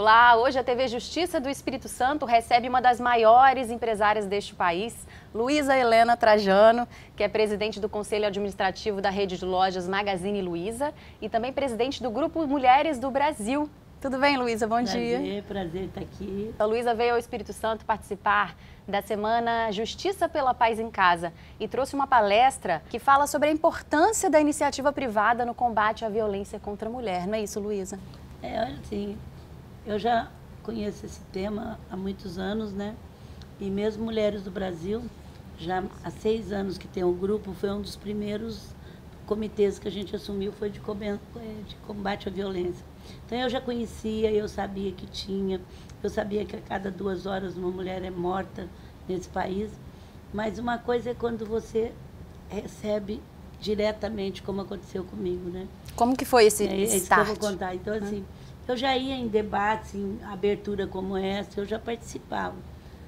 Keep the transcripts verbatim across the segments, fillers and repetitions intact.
Olá, hoje a T V Justiça do Espírito Santo recebe uma das maiores empresárias deste país, Luísa Helena Trajano, que é presidente do Conselho Administrativo da Rede de Lojas Magazine Luiza e também presidente do Grupo Mulheres do Brasil. Tudo bem, Luísa? Bom prazer, dia. Prazer estar aqui. A Luísa veio ao Espírito Santo participar da Semana Justiça pela Paz em Casa e trouxe uma palestra que fala sobre a importância da iniciativa privada no combate à violência contra a mulher. Não é isso, Luísa? É, olha assim, eu já conheço esse tema há muitos anos, né? E mesmo Mulheres do Brasil, já há seis anos que tem o grupo, foi um dos primeiros comitês que a gente assumiu, foi de combate à violência. Então eu já conhecia, eu sabia que tinha, eu sabia que a cada duas horas uma mulher é morta nesse país, mas uma coisa é quando você recebe diretamente, como aconteceu comigo, né? Como que foi esse é, é isso start? que eu vou contar. Então, assim, hum. eu já ia em debates, em abertura como essa, eu já participava.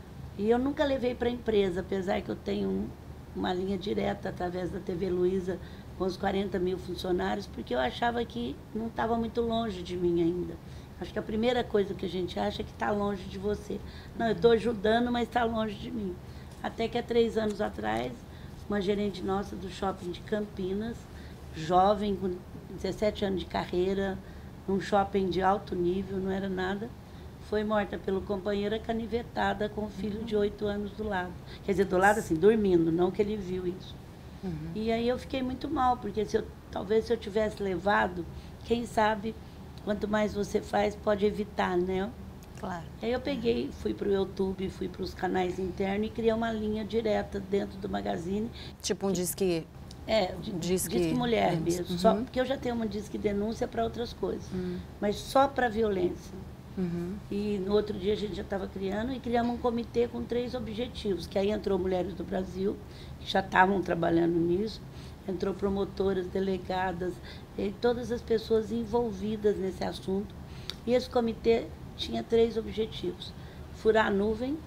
E eu nunca levei para a empresa, apesar que eu tenho um, uma linha direta através da T V Luiza, com os quarenta mil funcionários, porque eu achava que não estava muito longe de mim ainda. Acho que a primeira coisa que a gente acha é que está longe de você. Não, eu estou ajudando, mas está longe de mim. Até que há três anos atrás, uma gerente nossa do shopping de Campinas, jovem, com dezessete anos de carreira, num shopping de alto nível, não era nada, foi morta pelo companheiro canivetada com um filho de oito anos do lado. Quer dizer, do lado assim, dormindo, não que ele viu isso. Uhum. E aí eu fiquei muito mal, porque se eu, talvez se eu tivesse levado, quem sabe, quanto mais você faz, pode evitar, né? Claro. Aí eu peguei, fui para o YouTube, fui para os canais internos e criei uma linha direta dentro do Magazine. Tipo um disque... É, disque, disque mulher é, mesmo, uhum. só, porque eu já tenho uma disque denúncia para outras coisas, uhum. mas só para violência. Uhum. E no outro dia a gente já estava criando e criamos um comitê com três objetivos, que aí entrou Mulheres do Brasil, que já estavam trabalhando nisso, entrou promotoras, delegadas, e todas as pessoas envolvidas nesse assunto. E esse comitê tinha três objetivos: furar a nuvem,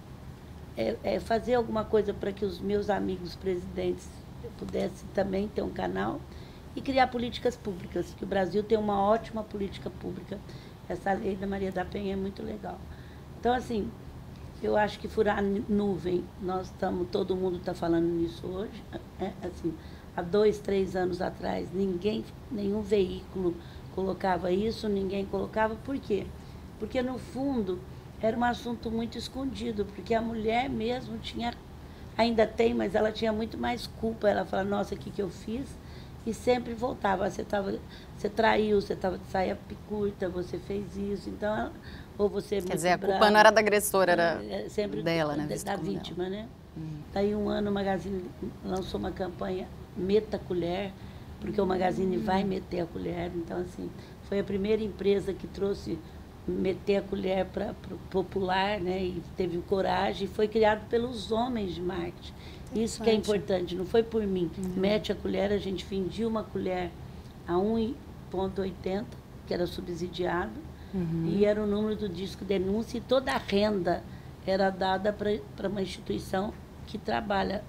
é, é fazer alguma coisa para que os meus amigos presidentes pudessem também ter um canal e criar políticas públicas, que o Brasil tem uma ótima política pública. Essa lei da Maria da Penha é muito legal. Então, assim, eu acho que furar a nuvem, nós estamos, todo mundo está falando nisso hoje. É, assim, há dois, três anos atrás, ninguém, nenhum veículo colocava isso, ninguém colocava. Por quê? Porque, no fundo, era um assunto muito escondido, porque a mulher mesmo tinha, ainda tem, mas ela tinha muito mais culpa. Ela fala, nossa, o que, que eu fiz? E sempre voltava, você, tava, você traiu, você estava de saia curta, você fez isso, então, ou você... Quer dizer, a culpa brava, não era da agressora, era é, sempre dela, da, né? Da, da vítima, dela. né? Hum. Daí um ano o Magazine lançou uma campanha Meta a Colher, porque o Magazine hum. vai meter a colher, então, assim, foi a primeira empresa que trouxe meter a colher para o popular, né? E teve coragem, foi criado pelos homens de marketing. Isso que é importante, não foi por mim. Uhum. Mete a colher, a gente vendia uma colher a um real e oitenta, que era subsidiado, uhum. e era o número do disco denúncia, e toda a renda era dada para uma instituição que trabalha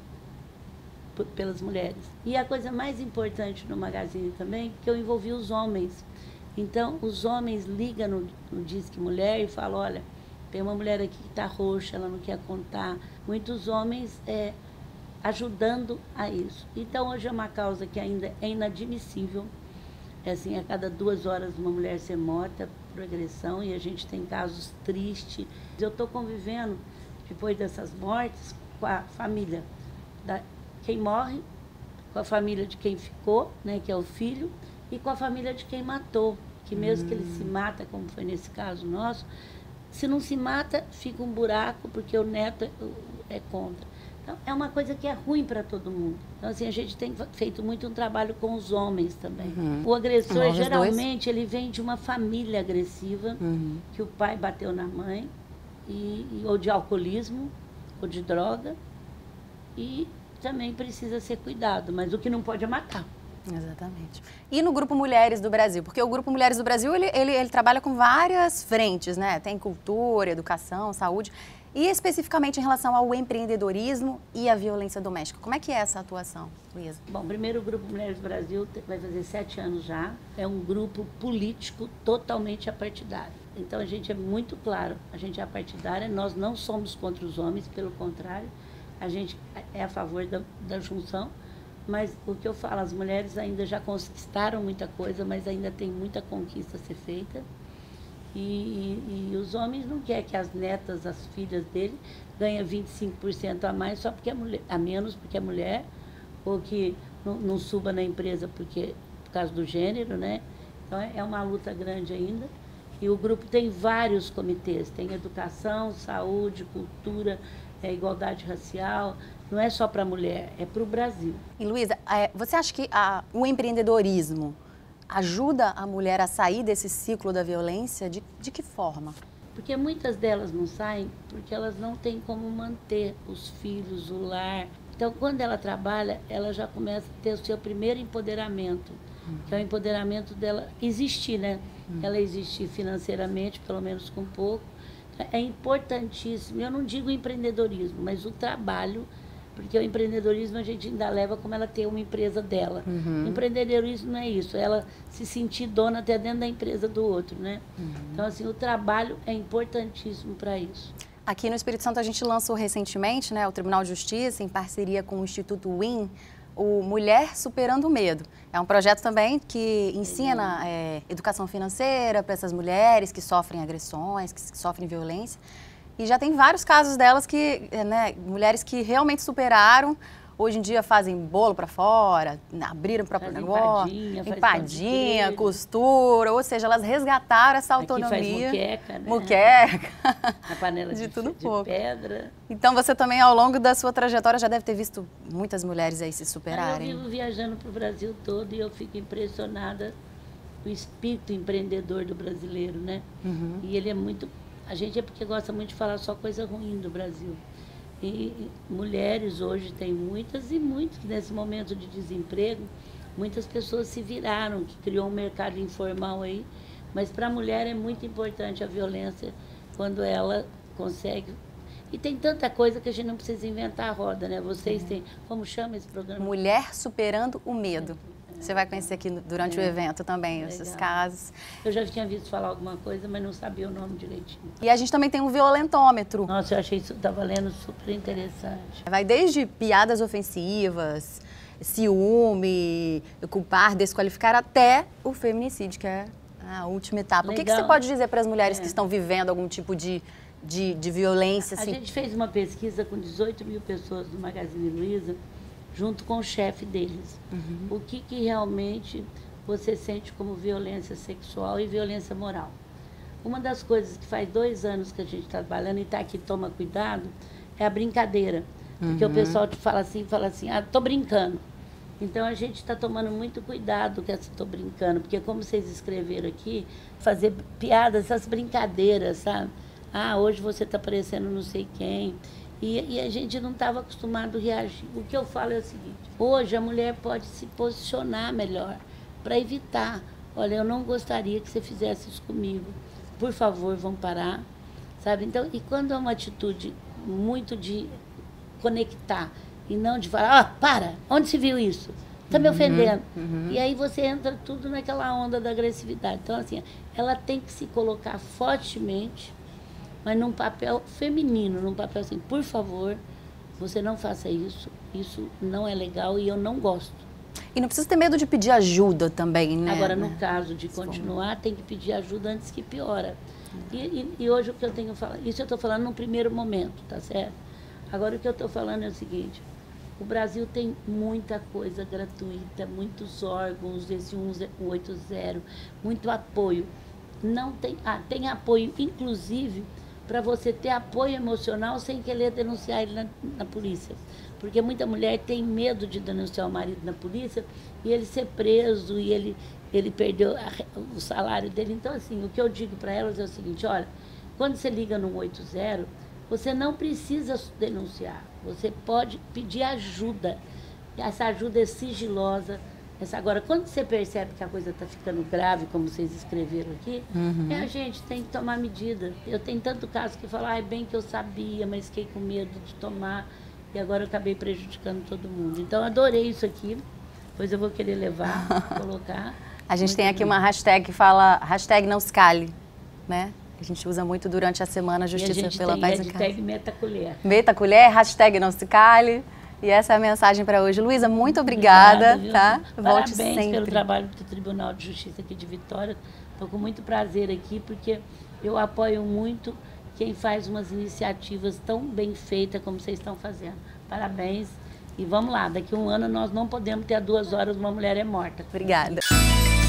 pelas mulheres. E a coisa mais importante no Magazine também, que eu envolvi os homens. Então, os homens ligam no, no Disque Mulher e falam, olha, tem uma mulher aqui que está roxa, ela não quer contar. Muitos homens é, ajudando a isso. Então, hoje é uma causa que ainda é inadmissível. É assim, a cada duas horas uma mulher ser morta por agressão, e a gente tem casos tristes. Eu estou convivendo, depois dessas mortes, com a família da quem morre, com a família de quem ficou, né, que é o filho, e com a família de quem matou, que mesmo hum. que ele se mata, como foi nesse caso nosso, se não se mata, fica um buraco, porque o neto é, é contra. Então, é uma coisa que é ruim para todo mundo. Então, assim, a gente tem feito muito um trabalho com os homens também. Uhum. O agressor, Nós geralmente, ele vem de uma família agressiva, uhum. que o pai bateu na mãe, e, e, ou de alcoolismo, ou de droga, e também precisa ser cuidado, mas o que não pode é matar. Exatamente. E no Grupo Mulheres do Brasil? Porque o Grupo Mulheres do Brasil, ele, ele, ele trabalha com várias frentes, né? Tem cultura, educação, saúde, e especificamente em relação ao empreendedorismo e à violência doméstica. Como é que é essa atuação, Luísa? Bom, primeiro o Grupo Mulheres do Brasil vai fazer sete anos já. É um grupo político totalmente apartidário. então a gente é muito claro, a gente é partidária, nós não somos contra os homens, pelo contrário, a gente é a favor da, da junção, mas o que eu falo, as mulheres ainda já conquistaram muita coisa, mas ainda tem muita conquista a ser feita. E, e, e os homens não querem que as netas, as filhas dele, ganhem vinte e cinco por cento a mais só porque é mulher, a menos porque é mulher, ou que não, não suba na empresa porque, por causa do gênero, né? Então é uma luta grande ainda. E o grupo tem vários comitês, tem educação, saúde, cultura, é, igualdade racial, não é só para a mulher, é para o Brasil. E Luísa, você acha que a, o empreendedorismo ajuda a mulher a sair desse ciclo da violência? De, de que forma? Porque muitas delas não saem porque elas não têm como manter os filhos, o lar. Então, quando ela trabalha, ela já começa a ter o seu primeiro empoderamento, uhum. que é o empoderamento dela existir, né? Uhum. Ela existir financeiramente, pelo menos com pouco. É importantíssimo, eu não digo empreendedorismo, mas o trabalho, porque o empreendedorismo a gente ainda leva como ela ter uma empresa dela. Uhum. Empreendedorismo não é isso, é ela se sentir dona até dentro da empresa do outro, né? Uhum. Então, assim, o trabalho é importantíssimo para isso. Aqui no Espírito Santo a gente lançou recentemente, né, o Tribunal de Justiça, em parceria com o Instituto Win, o Mulher Superando o Medo. É um projeto também que ensina é, educação financeira para essas mulheres que sofrem agressões, que sofrem violência. E já tem vários casos delas que, né, mulheres que realmente superaram, hoje em dia fazem bolo para fora, abriram o próprio faz negócio, empadinha, empadinha costura, ou seja, elas resgataram essa autonomia. Aqui faz muqueca, né? Muqueca. A panela de, de tudo de pouco. pedra. Então você também, ao longo da sua trajetória, já deve ter visto muitas mulheres aí se superarem. Eu vivo viajando para o Brasil todo e eu fico impressionada com o espírito empreendedor do brasileiro, né? Uhum. E ele é muito... A gente é porque gosta muito de falar só coisa ruim do Brasil. E, e mulheres hoje tem muitas e muitos nesse momento de desemprego, muitas pessoas se viraram, que criou um mercado informal aí, mas para a mulher é muito importante a violência quando ela consegue. E tem tanta coisa que a gente não precisa inventar a roda, né? Vocês têm, como chama esse programa? Mulher Superando o Medo. Você vai conhecer aqui durante é, o evento também, legal. Esses casos. Eu já tinha visto falar alguma coisa, mas não sabia o nome direitinho. E a gente também tem um violentômetro. Nossa, eu achei isso, estava lendo, super interessante. Vai desde piadas ofensivas, ciúme, culpar, desqualificar, até o feminicídio, que é a última etapa. Legal. O que, que você pode dizer para as mulheres é. que estão vivendo algum tipo de, de, de violência? A assim? gente fez uma pesquisa com dezoito mil pessoas do Magazine Luiza, junto com o chefe deles. Uhum. O que, que realmente você sente como violência sexual e violência moral. Uma das coisas que faz dois anos que a gente está trabalhando e está aqui, toma cuidado, é a brincadeira. Porque uhum. o pessoal te fala assim, fala assim, ah, tô brincando. Então a gente está tomando muito cuidado com essa tô brincando, porque como vocês escreveram aqui, fazer piadas, essas brincadeiras, sabe? Ah, hoje você está parecendo não sei quem. E, e a gente não estava acostumado a reagir. O que eu falo é o seguinte, hoje a mulher pode se posicionar melhor para evitar. Olha, eu não gostaria que você fizesse isso comigo. Por favor, vão parar. Sabe? Então, e quando é uma atitude muito de conectar e não de falar, ah, para, onde se viu isso? Está me ofendendo. Uhum. E aí você entra tudo naquela onda da agressividade. Então, assim, ela tem que se colocar fortemente, mas num papel feminino, num papel assim, por favor, você não faça isso, isso não é legal e eu não gosto. E não precisa ter medo de pedir ajuda também, né? Agora, no caso de continuar, tem que pedir ajuda antes que piora. E, e, e hoje o que eu tenho falado, isso eu estou falando no primeiro momento, tá certo? Agora o que eu estou falando é o seguinte, o Brasil tem muita coisa gratuita, muitos órgãos, esse um oito zero, muito apoio. Não tem, ah, tem apoio, inclusive, para você ter apoio emocional sem querer denunciar ele na, na polícia. Porque muita mulher tem medo de denunciar o marido na polícia e ele ser preso e ele, ele perdeu a, o salário dele. Então, assim, o que eu digo para elas é o seguinte, olha, quando você liga no um oito zero, você não precisa denunciar, você pode pedir ajuda. Essa ajuda é sigilosa. Essa, agora, quando você percebe que a coisa está ficando grave, como vocês escreveram aqui, uhum. é a gente tem que tomar medida. Eu tenho tanto caso que falam, ah, bem que eu sabia, mas fiquei com medo de tomar e agora eu acabei prejudicando todo mundo. Então, adorei isso aqui, depois eu vou querer levar, colocar. A gente tem aqui uma hashtag que fala, hashtag não se cale, né? A gente usa muito durante a semana Justiça e a gente pela tem Paz em hashtag Casa. Meta Colher. Meta Colher, hashtag não se cale. E essa é a mensagem para hoje. Luísa, muito obrigada, obrigada, tá? Volte Parabéns sempre. pelo sempre. trabalho do Tribunal de Justiça aqui de Vitória. Estou com muito prazer aqui, porque eu apoio muito quem faz umas iniciativas tão bem feitas como vocês estão fazendo. Parabéns. E vamos lá, daqui a um ano nós não podemos ter a duas horas uma mulher é morta. Obrigada.